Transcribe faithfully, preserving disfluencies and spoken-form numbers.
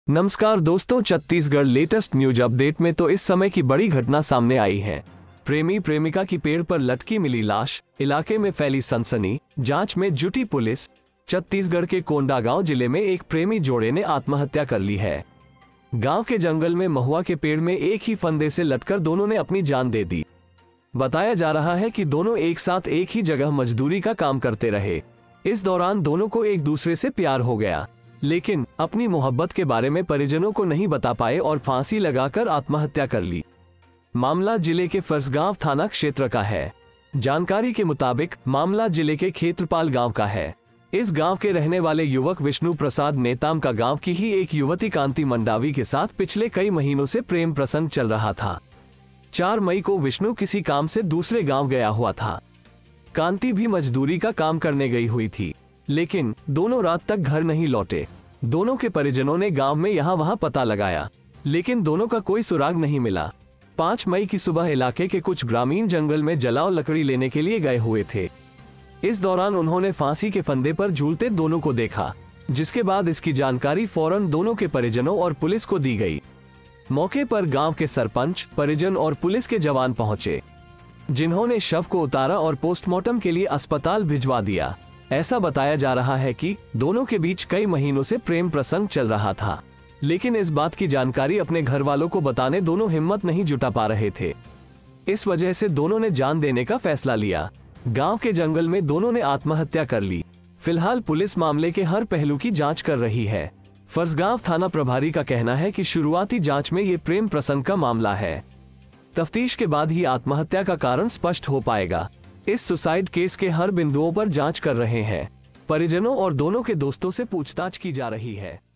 नमस्कार दोस्तों, Chhattisgarh latest news update में तो इस समय की बड़ी घटना सामने आई है। प्रेमी प्रेमिका की पेड़ पर लटकी मिली लाश, इलाके में फैली सनसनी, जांच में जुटी पुलिस। छत्तीसगढ़ के कोंडागांव जिले में एक प्रेमी जोड़े ने आत्महत्या कर ली है। गांव के जंगल में महुआ के पेड़ में एक ही फंदे से लटकर दोनों ने अपनी जान दे दी। बताया जा रहा है कि दोनों एक साथ एक ही जगह मजदूरी का काम करते रहे। इस दौरान दोनों को एक दूसरे से प्यार हो गया, लेकिन अपनी मोहब्बत के बारे में परिजनों को नहीं बता पाए और फांसी लगाकर आत्महत्या कर ली। मामला जिले के फरसगांव थाना क्षेत्र का है। जानकारी के मुताबिक मामला जिले के खेत्रपाल गांव का है। इस गांव के रहने वाले युवक विष्णु प्रसाद नेताम का गांव की ही एक युवती कांति मंडावी के साथ पिछले कई महीनों से प्रेम प्रसंग चल रहा था। चार मई को विष्णु किसी काम से दूसरे गांव गया हुआ था। कांति भी मजदूरी का काम करने गई हुई थी, लेकिन दोनों रात तक घर नहीं लौटे। दोनों के परिजनों ने गांव में यहाँ वहां पता लगाया, लेकिन दोनों का कोई सुराग नहीं मिला। पाँच मई की सुबह इलाके के कुछ ग्रामीण जंगल में जलाओ लकड़ी लेने के लिए गए हुए थे। इस दौरान उन्होंने फांसी के फंदे पर झूलते दोनों को देखा, जिसके बाद इसकी जानकारी फौरन दोनों के परिजनों और पुलिस को दी गई। मौके पर गांव के सरपंच, परिजन और पुलिस के जवान पहुंचे, जिन्होंने शव को उतारा और पोस्टमार्टम के लिए अस्पताल भिजवा दिया। ऐसा बताया जा रहा है कि दोनों के बीच कई महीनों से प्रेम प्रसंग चल रहा था, लेकिन इस बात की जानकारी अपने घर वालों को बताने दोनों हिम्मत नहीं जुटा पा रहे थे। इस वजह से दोनों ने जान देने का फैसला लिया। गांव के जंगल में दोनों ने आत्महत्या कर ली। फिलहाल पुलिस मामले के हर पहलू की जांच कर रही है। फरसगांव थाना प्रभारी का कहना है कि शुरुआती जांच में ये प्रेम प्रसंग का मामला है। तफ्तीश के बाद ही आत्महत्या का कारण स्पष्ट हो पाएगा। इस सुसाइड केस के हर बिंदुओं पर जांच कर रहे हैं। परिजनों और दोनों के दोस्तों से पूछताछ की जा रही है।